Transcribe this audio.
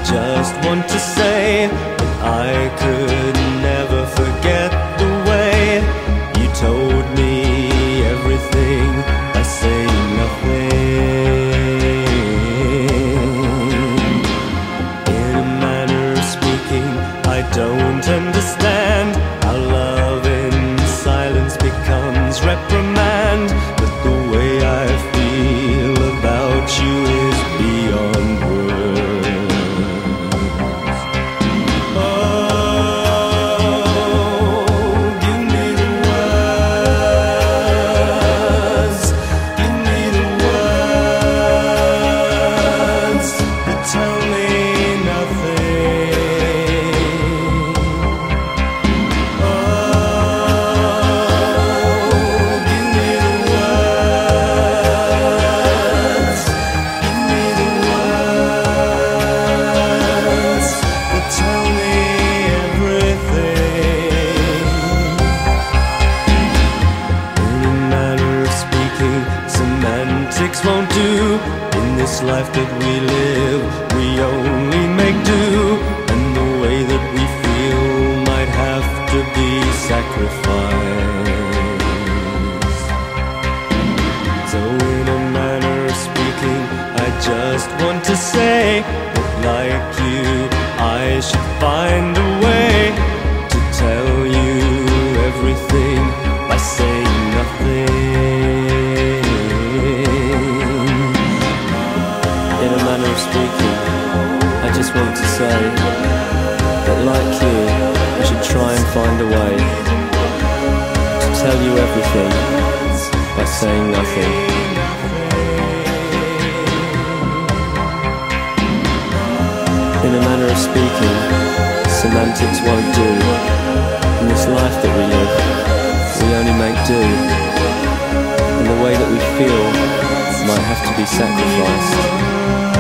just want to say that I could never forget the way you told me everything by saying nothing. In a manner of speaking, I don't understand how love in silence becomes reprimand, but the way I feel about you is beyond words. Oh, give me the words, give me the words that tell me nothing. Oh, give me the words, give me the words that tell me everything. In a manner of speaking, semantics won't do. In this life that we live, we only make do, and the way that we feel might have to be sacrificed. So in a manner of speaking, I just want to say that like you, I should find a way to tell you everything by saying nothing. In a manner of speaking, I just want to say that like you, I should try and find a way to tell you everything by saying nothing. In a manner of speaking, semantics won't do. In this life that we live, we only make do, and the way that we feel might have to be sacrificed.